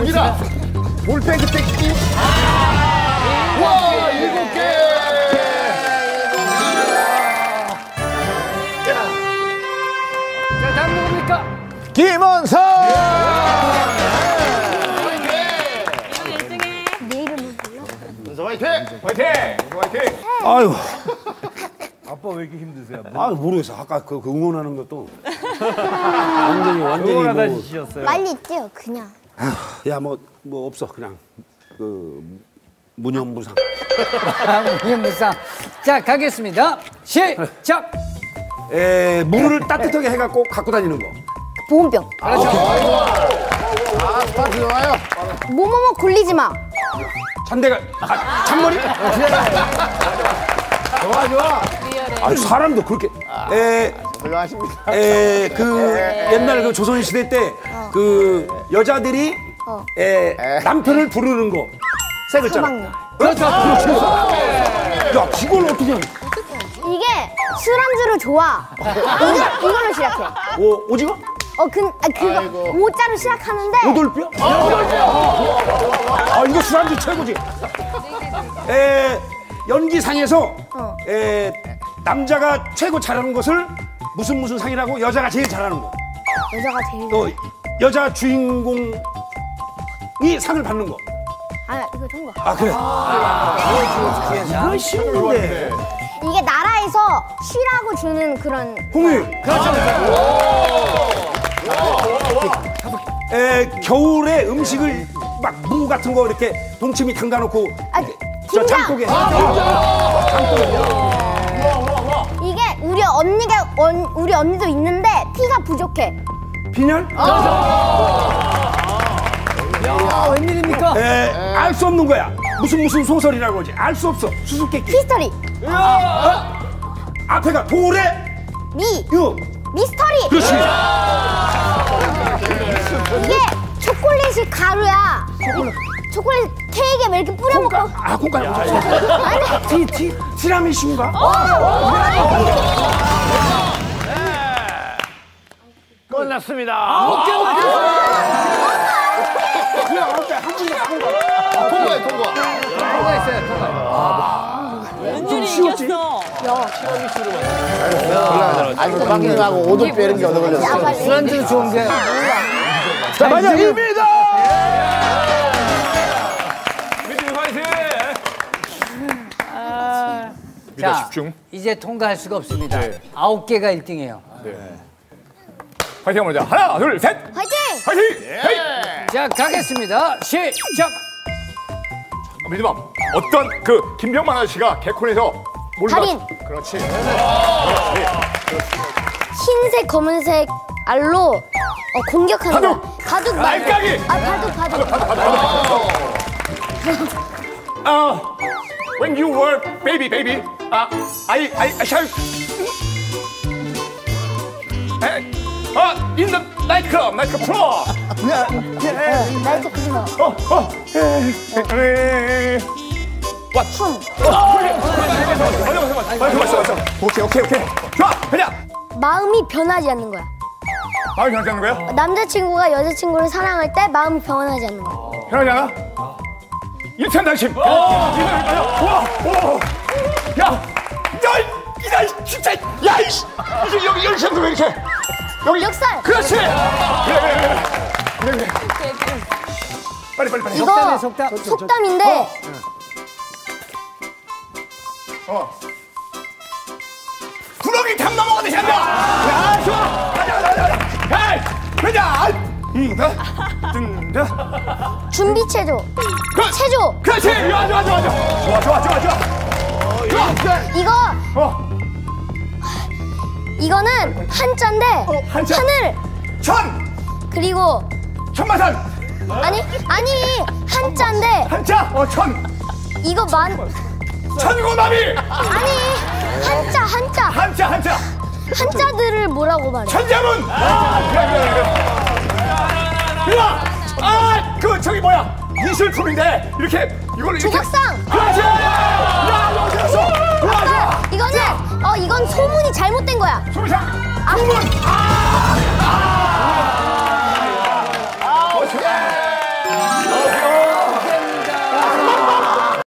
갑니다. 볼펜 그때 끼. 와, 7개. 자, 다음 누굽니까? 김원석. 화이팅! 화이팅! 화이팅! 아유. 아빠 왜 이렇게 힘드세요? 아 모르겠어. 아까 그 응원하는 것도 완전히 응원하다 뭐. 지셨어요. 빨리 뛰어 그냥. 야 뭐 없어 그냥 그 무념무상. 무념무상. 자, 가겠습니다. 시작. 물을 따뜻하게 해갖고 갖고 다니는 거. 보온병. 그렇죠. 아, 스타트 좋아요. 뭐뭐뭐 굴리지 마. 잔대가 잔머리? 좋아, 좋아. 아 사람도 그렇게. 훌륭하십니다. 그 옛날 그 조선 시대 때 그 여자들이 남편을 부르는 거. 세 글자. 사망요. 그렇죠. 야 그걸 어떻게? 이게 술안주로 좋아. 이걸로 시작해. 오징어? 그거 오자로 시작하는데. 오돌뼈? 아 이거 술안주 최고지. 연기상에서 남자가 최고 잘하는 것을 무슨 상이라고 여자가 제일 잘하는 거. 여자가 제일. 또 여자 주인공이 상을 받는 거. 아 이거 통과. 아 그래. 이거 쉬운데. 이게 나라에서 쉬라고 주는 그런. 공유. 그렇죠. 겨울에 음식을 막 무 같은 거 이렇게 동치미 담가놓고 저 김장. 장독에. 이게 우리 언니도 있는데 피가 부족해. 빈혈? 야, 웬일입니까? 알 수 없는 거야. 무슨 소설이라고 그러지. 알 수 없어. 수수께끼. 히스토리. 앞에가 돌에 미스터리. 그렇지. 이게 초콜릿이 가루야. 초콜릿 케이크에 왜 이렇게 뿌려먹고. 콩가루. 아니. 티라미슈인가? 끝났습니다. 9개 통과해, 통과. 통과했어요. 좀 쉬웠지? 아니, 빵님하고 오돌 빼는 게 얻어 걸렸어. 술안주로 좋은 게. 자, 맞아, 입니다! 자, 집중. 이제 통과할 수가 없습니다. 9개가 1등이에요. 화이팅 한번 하자. 하나, 둘, 셋. 화이팅! 화이팅! 자, 가겠습니다. 시작. 밀리밤. 어떤 그 김병만 아저씨가 개콘에서 달인. 그렇지. 흰색, 검은색 알로 공격하는 거야. 바둑 말. 알까기. 바둑. When you were baby, I shall. In the nightclub floor. 나이트 클리너. What? 맞아. 오케이. 좋아, 그냥. 마음이 변하지 않는 거야. 마음이 변하지 않는 거야? 남자친구가 여자친구를 사랑할 때 마음이 변하지 않는 거야. 변하지 않아? 일편단심. 와. 야, 진짜. 야, 이씨. 여기 왜 이렇게? 여기. 역살. 그렇지. 그래. 빨리. 이거 속담. 속담인데 구렁이 탐 넘어가듯이 한다. 야, 좋아. 가자. 헤이, 가자. 준비 체조. 체조. 그렇지. 좋아. 이거는 한자인데 한자. 하늘 천. 그리고 천마산. 아니 한자인데 한자. 천. 이거 천고나비. 아니 한자 한자들을 뭐라고 말해? 천자문. 그래. 그 저기 뭐야? 미술품인데 이렇게 이걸로 이렇게. 조각상. 그렇지. 야, 너무 잘했어. 이거는 이건 소문이 잘못된 거야. 소문상. 소문.